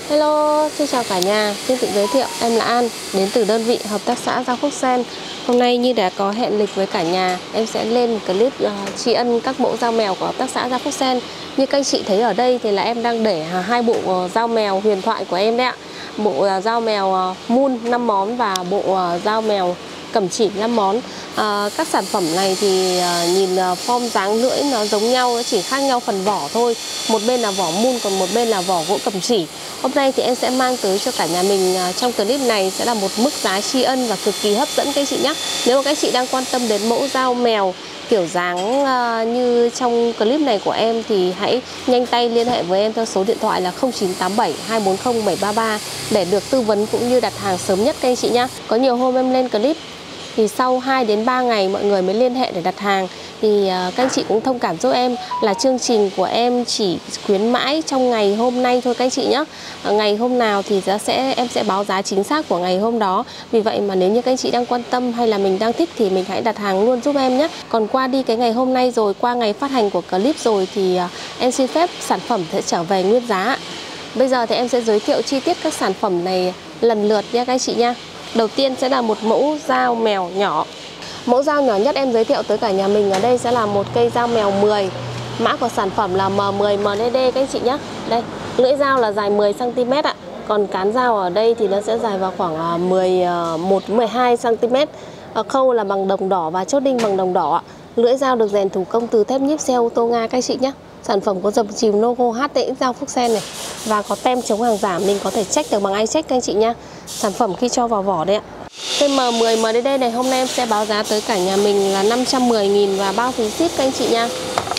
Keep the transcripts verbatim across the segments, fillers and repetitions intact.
Hello, xin chào cả nhà. Xin tự giới thiệu, em là An, đến từ đơn vị Hợp tác xã Rau Phúc Sen. Hôm nay như đã có hẹn lịch với cả nhà, em sẽ lên một clip uh, tri ân các mẫu dao mèo của Hợp tác xã Rau Phúc Sen. Như các anh chị thấy ở đây thì là em đang để uh, hai bộ uh, dao mèo huyền thoại của em đấy ạ. Bộ uh, dao mèo uh, Moon năm món và bộ uh, dao mèo Cẩm Chỉ năm món. À, các sản phẩm này thì à, nhìn à, form dáng lưỡi nó giống nhau, nó chỉ khác nhau phần vỏ thôi. Một bên là vỏ Moon, còn một bên là vỏ gỗ Cẩm Chỉ. Hôm nay thì em sẽ mang tới cho cả nhà mình à, trong clip này sẽ là một mức giá tri ân và cực kỳ hấp dẫn các anh chị nhé. Nếu mà các anh chị đang quan tâm đến mẫu dao mèo kiểu dáng à, như trong clip này của em thì hãy nhanh tay liên hệ với em theo số điện thoại là không chín tám bảy hai bốn không bảy ba ba để được tư vấn cũng như đặt hàng sớm nhất các anh chị nhé. Có nhiều hôm em lên clip thì sau hai đến ba ngày mọi người mới liên hệ để đặt hàng. Thì các anh chị cũng thông cảm giúp em là chương trình của em chỉ khuyến mãi trong ngày hôm nay thôi các anh chị nhé. Ngày hôm nào thì sẽ em sẽ báo giá chính xác của ngày hôm đó. Vì vậy mà nếu như các anh chị đang quan tâm hay là mình đang thích thì mình hãy đặt hàng luôn giúp em nhé. Còn qua đi cái ngày hôm nay rồi, qua ngày phát hành của clip rồi thì em xin phép sản phẩm sẽ trở về nguyên giá. Bây giờ thì em sẽ giới thiệu chi tiết các sản phẩm này lần lượt nha các anh chị nha. Đầu tiên sẽ là một mẫu dao mèo nhỏ. Mẫu dao nhỏ nhất em giới thiệu tới cả nhà mình ở đây sẽ là một cây dao mèo mười. Mã của sản phẩm là M mười M D D các anh chị nhé. Đây, lưỡi dao là dài mười xăng ti mét ạ. Còn cán dao ở đây thì nó sẽ dài vào khoảng mười một đến mười hai xăng ti mét. Khâu là bằng đồng đỏ và chốt đinh bằng đồng đỏ ạ. Lưỡi dao được rèn thủ công từ thép nhíp xe ô tô Nga các anh chị nhé. Sản phẩm có dập chìm logo hát tê ích Rau Phúc Sen này và có tem chống hàng giả, mình có thể check được bằng iCheck các anh chị nha. Sản phẩm khi cho vào vỏ đây ạ. Cây M mười M D D này hôm nay em sẽ báo giá tới cả nhà mình là năm trăm mười nghìn và bao phí ship các anh chị nha.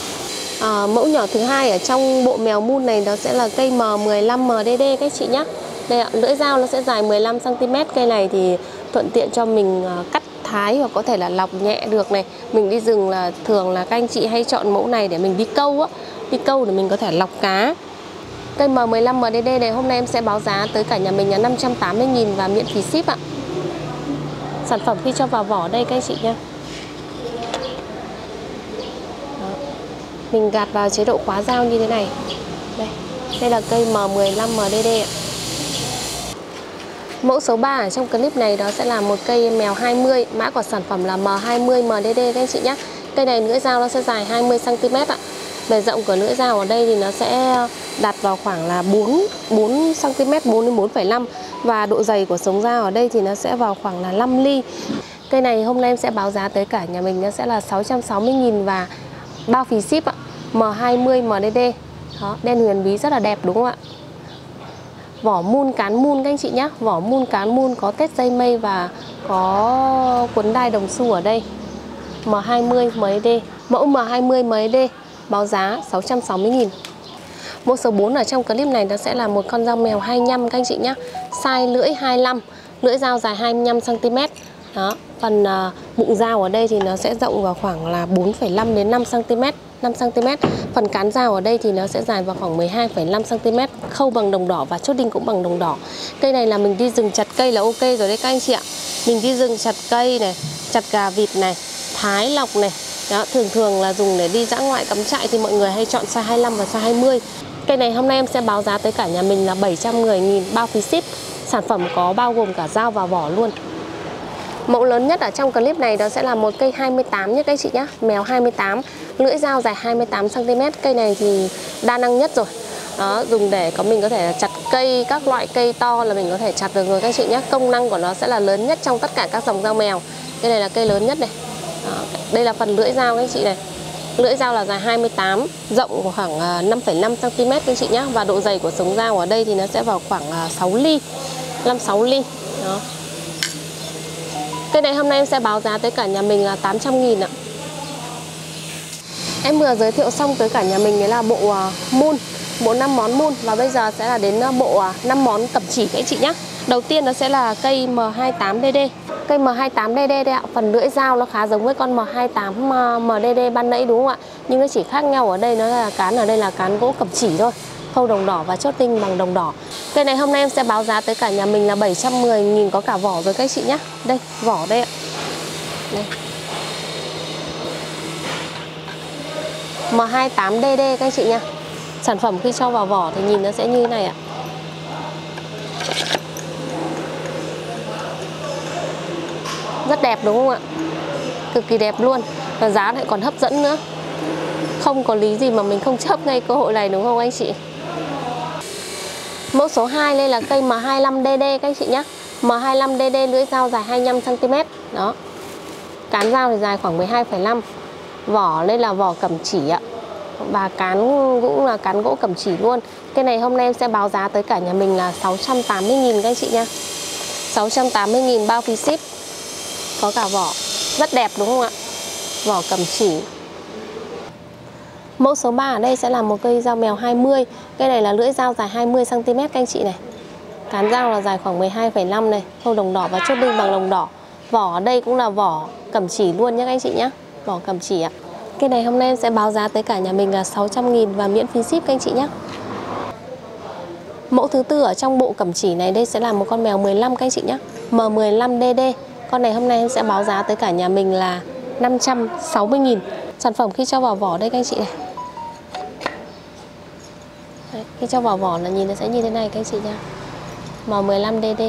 À, mẫu nhỏ thứ hai ở trong bộ mèo Moon này đó sẽ là cây M mười lăm M D D các anh chị nhé. Đây ạ, lưỡi dao nó sẽ dài mười lăm xăng ti mét. Cây này thì thuận tiện cho mình cắt thái hoặc có thể là lọc nhẹ được này. Mình đi rừng là thường là các anh chị hay chọn mẫu này để mình đi câu á. Đi câu để mình có thể lọc cá. Cây M mười lăm M D D này hôm nay em sẽ báo giá tới cả nhà mình là năm trăm tám mươi nghìn và miễn phí ship ạ. Sản phẩm khi cho vào vỏ đây các anh chị nha. Đó. Mình gạt vào chế độ khóa dao như thế này. Đây, đây là cây M mười lăm M D D ạ. Mẫu số ba ở trong clip này đó sẽ là một cây mèo hai mươi. Mã của sản phẩm là M hai mươi M D D các anh chị nhé. Cây này lưỡi dao nó sẽ dài hai mươi xăng ti mét ạ. Bề rộng của lưỡi dao ở đây thì nó sẽ đạt vào khoảng là bốn xăng ti mét, bốn đến bốn phẩy năm. Và độ dày của sống dao ở đây thì nó sẽ vào khoảng là năm ly. Cây này hôm nay em sẽ báo giá tới cả nhà mình nó sẽ là sáu trăm sáu mươi nghìn và bao phí ship ạ. M hai mươi M D D. Đó, đen huyền bí rất là đẹp đúng không ạ? Vỏ Moon, cán Moon các anh chị nhé. Vỏ Moon, cán Moon có tết dây mây và có cuốn đai đồng xu ở đây. M hai mươi M D D. Mẫu M hai mươi M D D báo giá sáu trăm sáu mươi nghìn. Mẫu số bốn ở trong clip này nó sẽ là một con dao mèo hai mươi lăm các anh chị nhé. Size lưỡi hai mươi lăm, lưỡi dao dài hai mươi lăm xăng ti mét. Đó, phần uh, bụng dao ở đây thì nó sẽ rộng vào khoảng là bốn phẩy năm đến năm xăng ti mét, năm xăng ti mét. Phần cán dao ở đây thì nó sẽ dài vào khoảng mười hai phẩy năm xăng ti mét, khâu bằng đồng đỏ và chốt đinh cũng bằng đồng đỏ. Cây này là mình đi rừng chặt cây là ok rồi đấy các anh chị ạ. Mình đi rừng chặt cây này, chặt gà vịt này, thái lọc này. Đó, thường thường là dùng để đi dã ngoại cắm trại thì mọi người hay chọn size hai mươi lăm và size hai mươi. Cây này hôm nay em sẽ báo giá tới cả nhà mình là bảy trăm mười nghìn bao phí ship. Sản phẩm có bao gồm cả dao và vỏ luôn. Mẫu lớn nhất ở trong clip này đó sẽ là một cây hai mươi tám nhé các anh chị nhé. Mèo hai mươi tám, lưỡi dao dài hai mươi tám xăng ti mét. Cây này thì đa năng nhất rồi. Đó, dùng để có mình có thể chặt cây, các loại cây to là mình có thể chặt được rồi các anh chị nhé. Công năng của nó sẽ là lớn nhất trong tất cả các dòng dao mèo. Cây này là cây lớn nhất này. Đó, đây là phần lưỡi dao các anh chị này. Lưỡi dao là dài hai mươi tám, rộng khoảng năm phẩy năm xăng ti mét các anh chị nhé. Và độ dày của sống dao ở đây thì nó sẽ vào khoảng sáu ly, năm sáu ly. Đó. Cây này hôm nay em sẽ báo giá tới cả nhà mình là tám trăm nghìn ạ. Em vừa giới thiệu xong tới cả nhà mình đấy là bộ uh, Moon, bộ năm món Moon. Và bây giờ sẽ là đến uh, bộ uh, năm món Cẩm Chỉ các anh chị nhé. Đầu tiên nó sẽ là cây M hai mươi tám D D. Cây M hai mươi tám D D đây ạ. Phần lưỡi dao nó khá giống với con M hai mươi tám M D D ban nãy đúng không ạ? Nhưng nó chỉ khác nhau ở đây nó là cán ở đây là cán gỗ Cẩm Chỉ thôi. Khâu đồng đỏ và chốt đinh bằng đồng đỏ. Cây này hôm nay em sẽ báo giá tới cả nhà mình là bảy trăm mười nghìn có cả vỏ rồi các chị nhé. Đây, vỏ đây ạ. Đây. M hai mươi tám D D các chị nha. Sản phẩm khi cho vào vỏ thì nhìn nó sẽ như thế này ạ. Rất đẹp đúng không ạ? Cực kỳ đẹp luôn. Và giá lại còn hấp dẫn nữa. Không có lý gì mà mình không chấp ngay cơ hội này đúng không anh chị? Mẫu số hai đây là cây M hai lăm D D các anh chị nhé. M hai lăm D D lưỡi dao dài hai mươi lăm xăng ti mét. Đó. Cán dao thì dài khoảng mười hai phẩy năm. Vỏ đây là vỏ cẩm chỉ ạ. Và cán cũng là cán gỗ cẩm chỉ luôn. Cái này hôm nay em sẽ báo giá tới cả nhà mình là sáu trăm tám mươi nghìn các anh chị nha. sáu trăm tám mươi nghìn bao phí ship. Có cả vỏ. Rất đẹp đúng không ạ? Vỏ cẩm chỉ. Mẫu số ba ở đây sẽ là một cây dao mèo hai mươi. Cây này là lưỡi dao dài hai mươi xăng ti mét các anh chị này. Cán dao là dài khoảng mười hai phẩy năm này. Khâu đồng đỏ và chốt đinh bằng đồng đỏ. Vỏ ở đây cũng là vỏ cẩm chỉ luôn nhé các anh chị nhé. Vỏ cẩm chỉ ạ. Cây này hôm nay em sẽ báo giá tới cả nhà mình là sáu trăm nghìn và miễn phí ship các anh chị nhé. Mẫu thứ tư ở trong bộ cẩm chỉ này đây sẽ là một con mèo mười lăm các anh chị nhé. M mười lăm D D. Con này hôm nay em sẽ báo giá tới cả nhà mình là năm trăm sáu mươi nghìn. Sản phẩm khi cho vào vỏ đây các anh chị này. Đấy, khi cho vào vỏ là nhìn nó sẽ như thế này các anh chị nha. M mười lăm D D.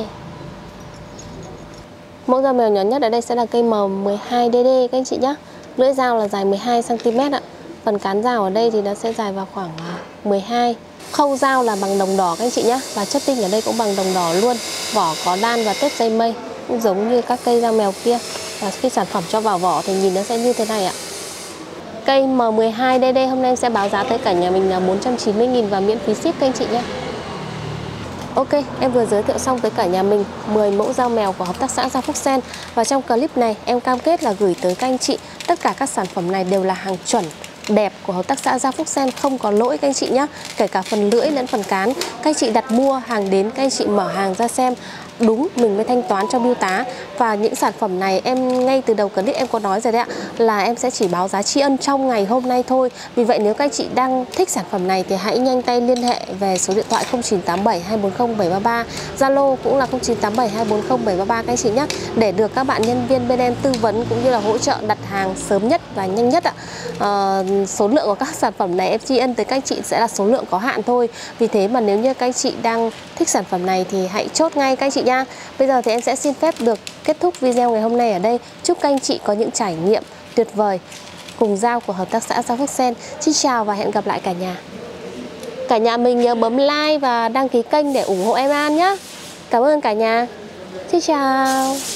Mẫu dao mèo nhỏ nhất ở đây sẽ là cây M mười hai D D các anh chị nhé. Lưỡi dao là dài mười hai xăng ti mét ạ. Phần cán dao ở đây thì nó sẽ dài vào khoảng mười hai. Khâu dao là bằng đồng đỏ các anh chị nhé. Và chất tinh ở đây cũng bằng đồng đỏ luôn. Vỏ có đan và tép dây mây, cũng giống như các cây dao mèo kia. Và khi sản phẩm cho vào vỏ thì nhìn nó sẽ như thế này ạ. Cây M mười hai D D hôm nay em sẽ báo giá tới cả nhà mình là bốn trăm chín mươi nghìn và miễn phí ship các anh chị nhé. Ok, em vừa giới thiệu xong tới cả nhà mình mười mẫu dao mèo của Hợp tác xã Dao Phúc Sen. Và trong clip này em cam kết là gửi tới các anh chị tất cả các sản phẩm này đều là hàng chuẩn, đẹp của Hợp tác xã Dao Phúc Sen, không có lỗi các anh chị nhé. Kể cả phần lưỡi lẫn phần cán. Các anh chị đặt mua hàng đến, các anh chị mở hàng ra xem đúng mình mới thanh toán cho bưu tá. Và những sản phẩm này em ngay từ đầu clip em có nói rồi đấy ạ, là em sẽ chỉ báo giá tri ân trong ngày hôm nay thôi. Vì vậy nếu các anh chị đang thích sản phẩm này thì hãy nhanh tay liên hệ về số điện thoại không chín tám bảy hai bốn không bảy ba ba. Zalo cũng là không chín tám bảy hai bốn không bảy ba ba các anh chị nhé, để được các bạn nhân viên bên em tư vấn cũng như là hỗ trợ đặt hàng sớm nhất và nhanh nhất ạ. À, số lượng của các sản phẩm này em tri ân tới các anh chị sẽ là số lượng có hạn thôi. Vì thế mà nếu như các anh chị đang thích sản phẩm này thì hãy chốt ngay các anh chị nha. Bây giờ thì em sẽ xin phép được kết thúc video ngày hôm nay ở đây. Chúc các anh chị có những trải nghiệm tuyệt vời cùng dao của Hợp tác xã Dao Phúc Sen. Xin chào và hẹn gặp lại cả nhà. Cả nhà mình nhớ bấm like và đăng ký kênh để ủng hộ em An nhé. Cảm ơn cả nhà. Xin chào.